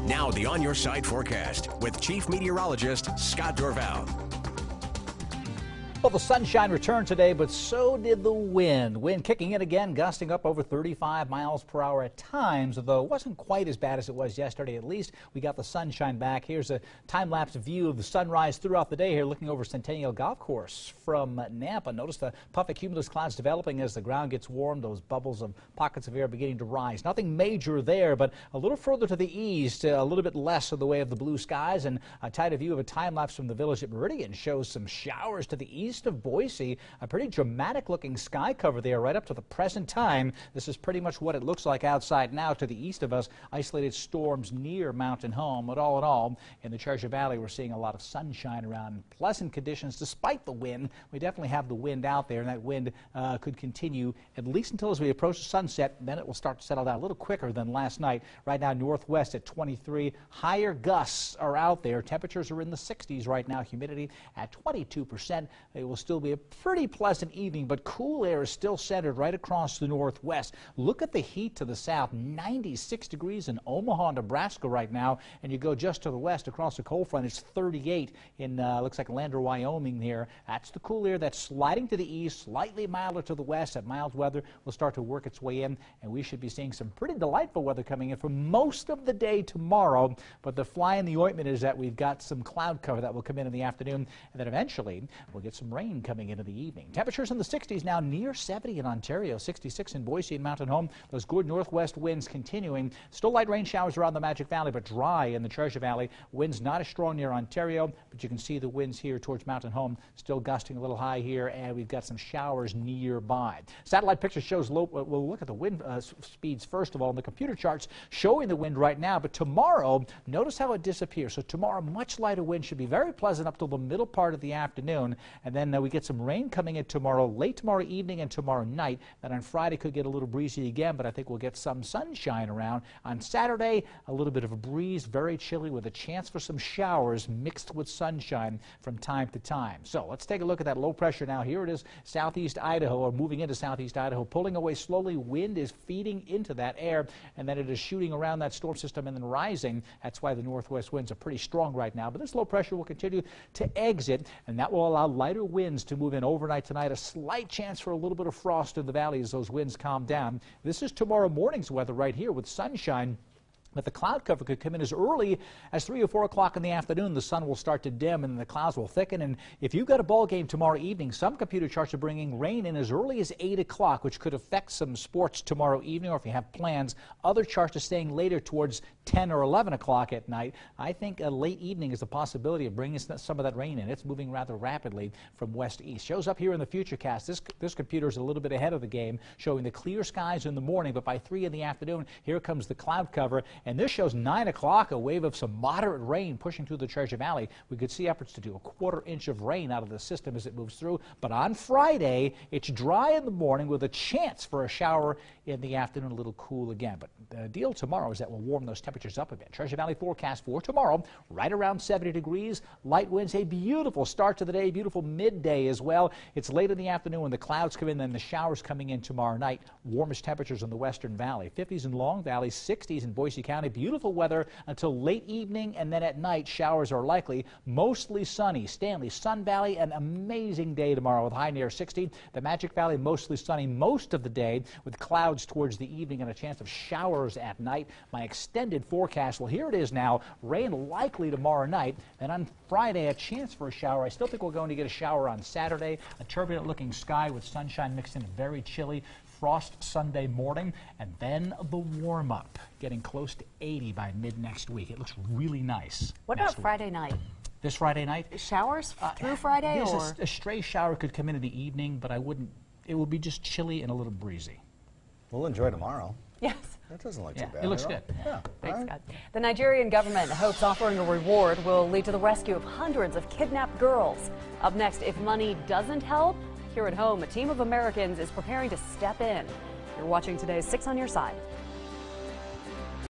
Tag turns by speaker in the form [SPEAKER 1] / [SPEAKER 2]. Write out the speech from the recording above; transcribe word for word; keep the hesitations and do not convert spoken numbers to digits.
[SPEAKER 1] Now the On Your Side forecast with Chief Meteorologist Scott Dorval.
[SPEAKER 2] Well, the sunshine returned today, but so did the wind. Wind kicking in again, gusting up over thirty-five miles per hour at times, although it wasn't quite as bad as it was yesterday. At least we got the sunshine back. Here's a time-lapse view of the sunrise throughout the day here, looking over Centennial Golf Course from Nampa. Notice the puffy cumulus clouds developing as the ground gets warm. Those bubbles of pockets of air beginning to rise. Nothing major there, but a little further to the east, a little bit less of the way of the blue skies, and a tighter view of a time-lapse from the village at Meridian shows some showers to the east of Boise. A pretty dramatic looking sky cover there right up to the present time. This is pretty much what it looks like outside now to the east of us. Isolated storms near Mountain Home, but all in all, in the Treasure Valley, we're seeing a lot of sunshine around. Pleasant conditions despite the wind. We definitely have the wind out there, and that wind uh, could continue at least until as we approach the sunset. Then it will start to settle down a little quicker than last night. Right now, northwest at twenty-three. Higher gusts are out there. Temperatures are in the sixties right now. Humidity at twenty-two percent. It will still be a pretty pleasant evening, but cool air is still centered right across the northwest. Look at the heat to the south. ninety-six degrees in Omaha, Nebraska right now, and you go just to the west across the cold front, it's thirty-eight in uh, looks like Lander, Wyoming here. That's the cool air that's sliding to the east, slightly milder to the west. That mild weather will start to work its way in, and we should be seeing some pretty delightful weather coming in for most of the day tomorrow. But the fly in the ointment is that we've got some cloud cover that will come in in the afternoon, and then eventually we'll get some rain coming into the evening. Temperatures in the sixties now, near seventy in Ontario, sixty-six in Boise and Mountain Home. Those good northwest winds continuing. Still light rain showers around the Magic Valley, but dry in the Treasure Valley. Winds not as strong near Ontario, but you can see the winds here towards Mountain Home still gusting a little high here, and we've got some showers nearby. Satellite picture shows low. We'll look at the wind uh, speeds first of all, and the computer charts showing the wind right now. But tomorrow, notice how it disappears. So tomorrow, much lighter wind should be very pleasant up till the middle part of the afternoon, and then uh, we get some rain coming in tomorrow, late tomorrow evening and tomorrow night. Then on Friday could get a little breezy again, but I think we'll get some sunshine around. On Saturday, a little bit of a breeze, very chilly with a chance for some showers mixed with sunshine from time to time. So let's take a look at that low pressure now. Here it is, southeast Idaho, or moving into southeast Idaho, pulling away slowly. Wind is feeding into that air, and then it is shooting around that storm system and then rising. That's why the northwest winds are pretty strong right now. But this low pressure will continue to exit, and that will allow lighter winds to move in overnight tonight. A slight chance for a little bit of frost in the valley as those winds calm down. This is tomorrow morning's weather right here with sunshine. But the cloud cover could come in as early as three or four o'clock in the afternoon. The sun will start to dim and the clouds will thicken. And if you've got a ball game tomorrow evening, some computer charts are bringing rain in as early as eight o'clock, which could affect some sports tomorrow evening, or if you have plans. Other charts are staying later towards ten or eleven o'clock at night. I think a late evening is a possibility of bringing some of that rain in. It's moving rather rapidly from west to east. Shows up here in the Futurecast. This, this computer is a little bit ahead of the game, showing the clear skies in the morning, but by three in the afternoon, here comes the cloud cover. And this shows nine o'clock, a wave of some moderate rain pushing through the Treasure Valley. We could see efforts to do a quarter inch of rain out of the system as it moves through. But on Friday, it's dry in the morning with a chance for a shower in the afternoon, a little cool again. But the deal tomorrow is that we'll warm those temperatures up a bit. Treasure Valley forecast for tomorrow, right around seventy degrees. Light winds, a beautiful start to the day, beautiful midday as well. It's late in the afternoon when the clouds come in, then the showers coming in tomorrow night. Warmest temperatures in the Western Valley. fifties in Long Valley, sixties in Boise County. Beautiful weather until late evening, and then at night showers are likely. Mostly sunny. Stanley, Sun Valley, an amazing day tomorrow with high near sixty. The Magic Valley mostly sunny most of the day with clouds towards the evening and a chance of showers at night. My extended forecast, well, here it is now. Rain likely tomorrow night, and on Friday a chance for a shower. I still think we're going to get a shower on Saturday. A turbulent looking sky with sunshine mixed in, very chilly. Frost Sunday morning, and then the warm-up, getting close to eighty by mid-next week. It looks really nice.
[SPEAKER 3] What about Friday night?
[SPEAKER 2] This Friday night?
[SPEAKER 3] Showers
[SPEAKER 2] uh,
[SPEAKER 3] through Friday?
[SPEAKER 2] Yes,
[SPEAKER 3] or?
[SPEAKER 2] A, a stray shower could come in in the evening, but I wouldn't, it will be just chilly and a little breezy.
[SPEAKER 4] We'll enjoy tomorrow.
[SPEAKER 3] Yes.
[SPEAKER 4] That doesn't look
[SPEAKER 2] yeah,
[SPEAKER 4] too bad.
[SPEAKER 2] It looks good.
[SPEAKER 4] Yeah.
[SPEAKER 3] Thanks,
[SPEAKER 4] right.
[SPEAKER 3] Scott. The Nigerian government hopes offering a reward will lead to the rescue of hundreds of kidnapped girls. Up next, if money doesn't help, here at home, a team of Americans is preparing to step in. You're watching today's Six on Your Side.